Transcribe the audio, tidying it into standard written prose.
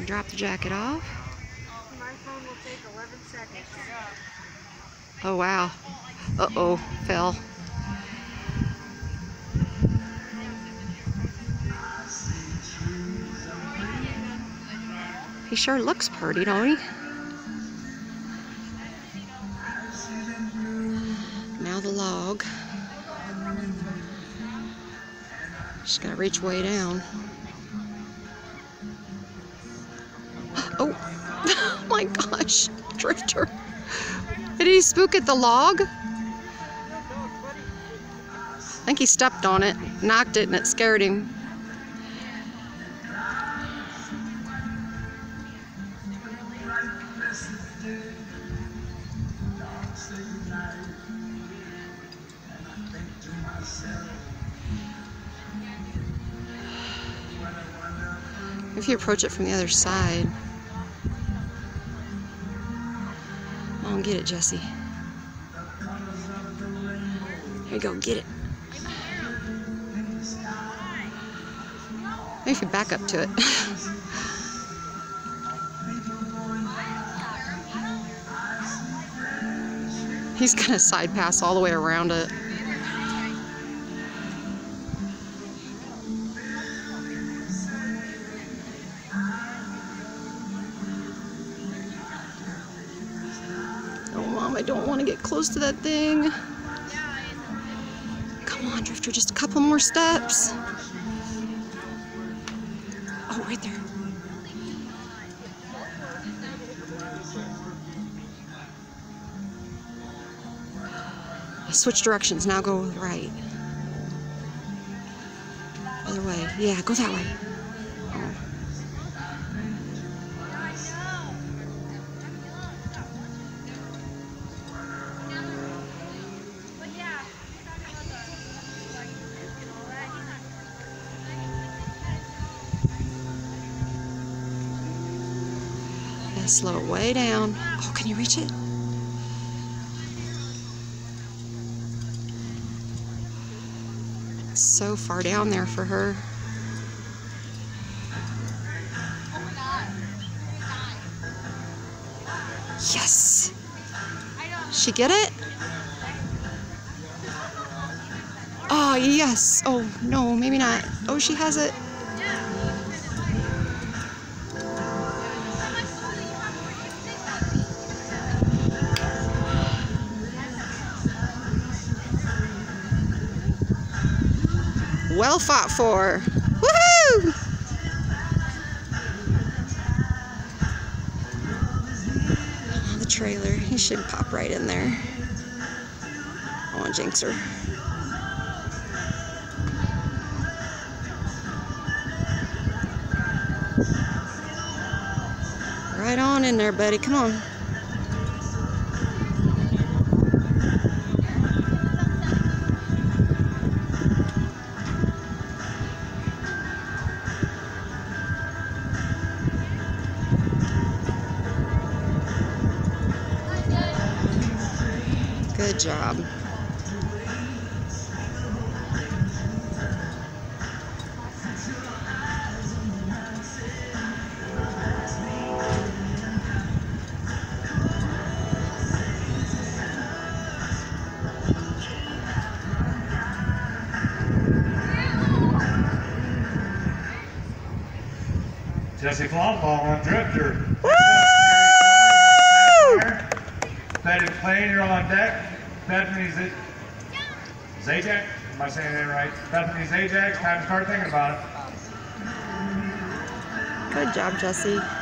drop the jacket off. My phone will take 11 seconds. Oh wow. Uh-oh, fell. He sure looks pretty, don't he? Now the log. Just gotta reach way down. Oh, oh my gosh, Drifter. Did he spook at the log? I think he stepped on it, knocked it, and it scared him. If you approach it from the other side. Come on, get it, Jesse. There you go, get it. Maybe if you back up to it. He's gonna side pass all the way around it. Oh, Mom, I don't want to get close to that thing. Come on, Drifter, just a couple more steps. Oh, right there. Switch directions, now go right. Other way, yeah, go that way. Oh. Yeah, slow it way down. Oh, can you reach it? So far down there for her. Yes! She get it? Oh, yes! Oh, no, maybe not. Oh, she has it. Well fought for. Woohoo! Oh, the trailer. He should pop right in there. I want to jinx her. Right on in there, buddy. Come on. Good job. Jesse Flom ball on Drifter. Woo! Betty Plain, you're on deck. Bethany Zajac. Am I saying that right? Bethany Zajac. Time to start thinking about it. Good job, Jesse.